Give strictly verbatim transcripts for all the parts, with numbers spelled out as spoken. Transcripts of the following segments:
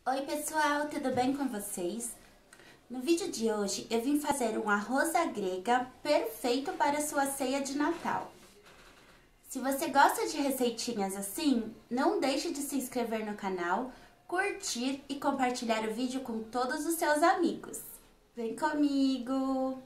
Oi pessoal, tudo bem com vocês? No vídeo de hoje eu vim fazer um arroz à grega perfeito para a sua ceia de Natal. Se você gosta de receitinhas assim, não deixe de se inscrever no canal, curtir e compartilhar o vídeo com todos os seus amigos. Vem comigo!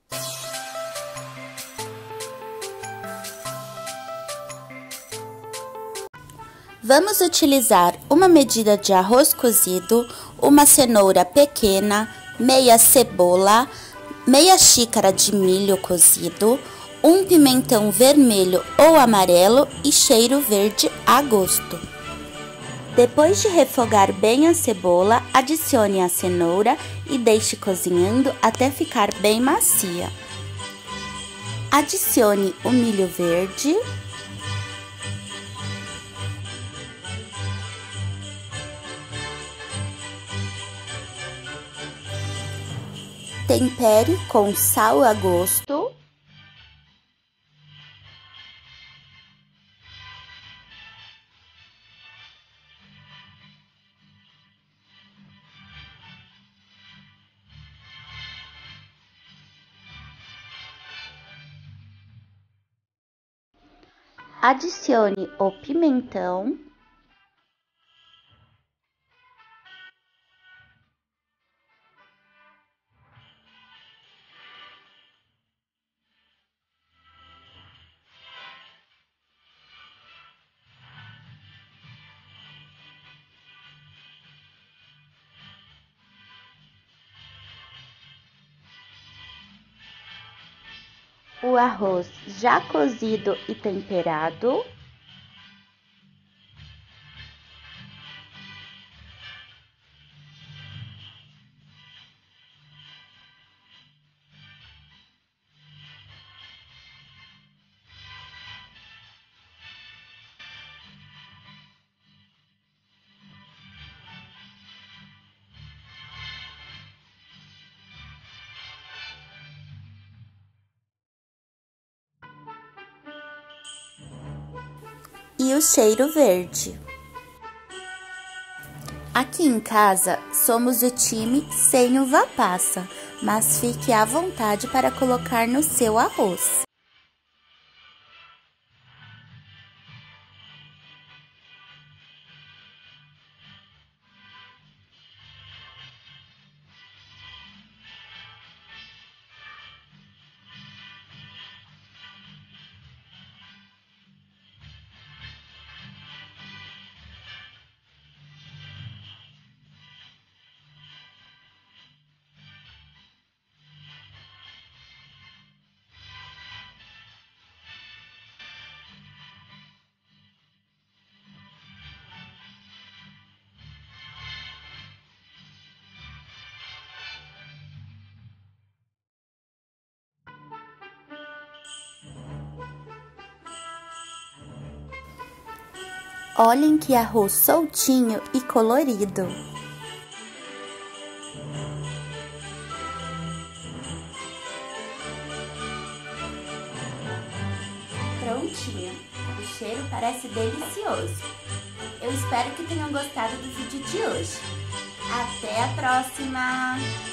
Vamos utilizar uma medida de arroz cozido, uma cenoura pequena, meia cebola, meia xícara de milho cozido, um pimentão vermelho ou amarelo e cheiro verde a gosto. Depois de refogar bem a cebola, adicione a cenoura e deixe cozinhando até ficar bem macia. Adicione o milho verde. Tempere com sal a gosto. Adicione o pimentão. O arroz já cozido e temperado. E o cheiro verde. Aqui em casa somos o time sem uva passa, mas fique à vontade para colocar no seu arroz. Olhem que arroz soltinho e colorido. Prontinho, o cheiro parece delicioso. Eu espero que tenham gostado do vídeo de hoje. Até a próxima!